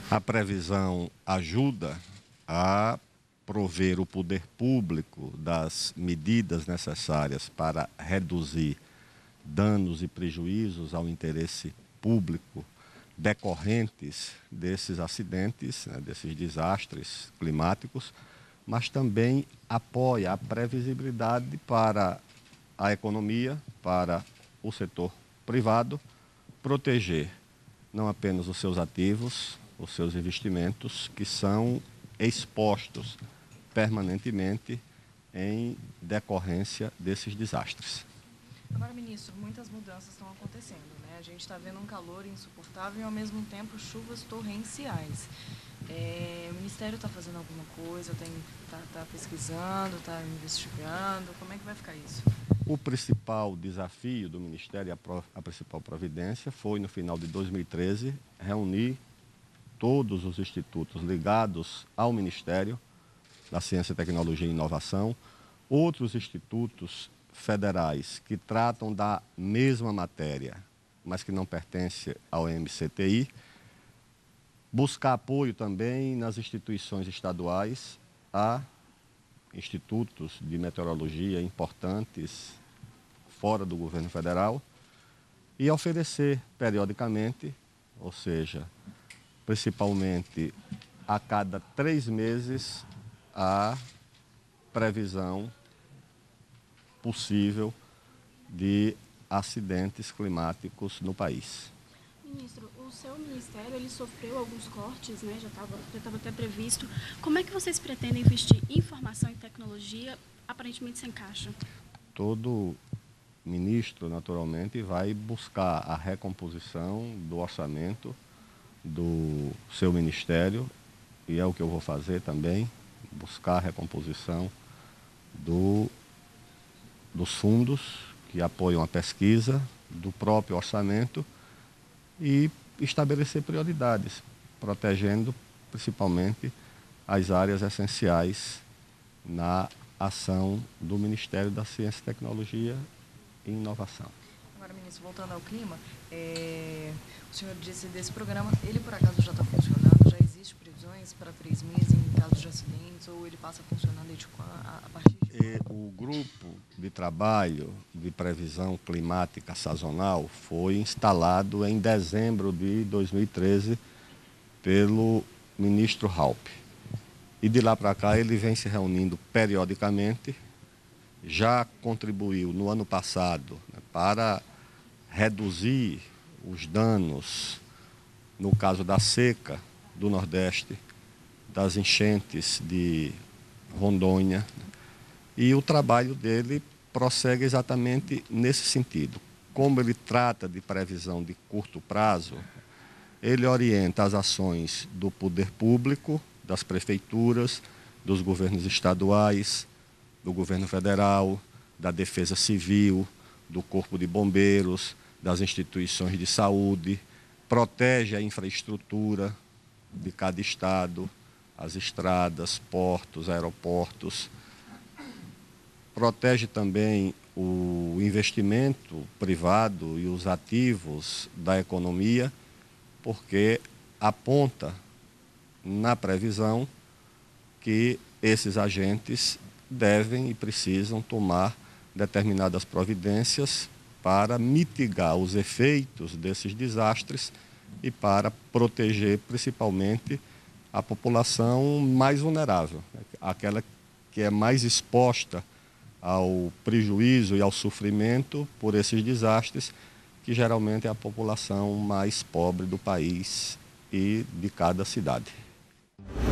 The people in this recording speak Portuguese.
A previsão ajuda a prover o poder público das medidas necessárias para reduzir danos e prejuízos ao interesse público decorrentes desses acidentes, desses desastres climáticos, mas também apoia a previsibilidade para a economia, para o setor privado, proteger não apenas os seus ativos, os seus investimentos, que são expostos permanentemente em decorrência desses desastres. Agora, ministro, muitas mudanças estão acontecendo, né? A gente está vendo um calor insuportável e, ao mesmo tempo, chuvas torrenciais. O Ministério está fazendo alguma coisa, está pesquisando, está investigando? Como é que vai ficar isso? O principal desafio do Ministério, a principal providência, foi, no final de 2013, reunir todos os institutos ligados ao Ministério da Ciência, Tecnologia e Inovação, outros institutos federais que tratam da mesma matéria, mas que não pertencem ao MCTI, buscar apoio também nas instituições estaduais, a institutos de meteorologia importantes fora do governo federal e oferecer periodicamente, ou seja, principalmente a cada 3 meses, a previsão possível de acidentes climáticos no país. Ministro, o seu ministério ele sofreu alguns cortes, né? Já estava até previsto. Como é que vocês pretendem investir em informação e tecnologia aparentemente sem caixa? Todo ministro, naturalmente, vai buscar a recomposição do orçamento do seu ministério, e é o que eu vou fazer também, buscar a recomposição dos fundos que apoiam a pesquisa, do próprio orçamento e estabelecer prioridades, protegendo principalmente as áreas essenciais na ação do Ministério da Ciência, Tecnologia e Inovação. Agora, ministro, voltando ao clima, o senhor disse desse programa, ele por acaso já está funcionando? Já existe previsões para 3 meses em caso de acidentes, ou ele passa a funcionar a partir de quando? O grupo de trabalho de previsão climática sazonal foi instalado em dezembro de 2013 pelo ministro Raup. E de lá para cá ele vem se reunindo periodicamente, já contribuiu no ano passado, para reduzir os danos, no caso da seca do Nordeste, das enchentes de Rondônia, e o trabalho dele prossegue exatamente nesse sentido. Como ele trata de previsão de curto prazo, ele orienta as ações do poder público, das prefeituras, dos governos estaduais, do governo federal, da Defesa Civil, do Corpo de Bombeiros, das instituições de saúde, protege a infraestrutura de cada estado, as estradas, portos, aeroportos, protege também o investimento privado e os ativos da economia, porque aponta na previsão que esses agentes devem e precisam tomar determinadas providências para mitigar os efeitos desses desastres e para proteger principalmente a população mais vulnerável, aquela que é mais exposta ao prejuízo e ao sofrimento por esses desastres, que geralmente é a população mais pobre do país e de cada cidade.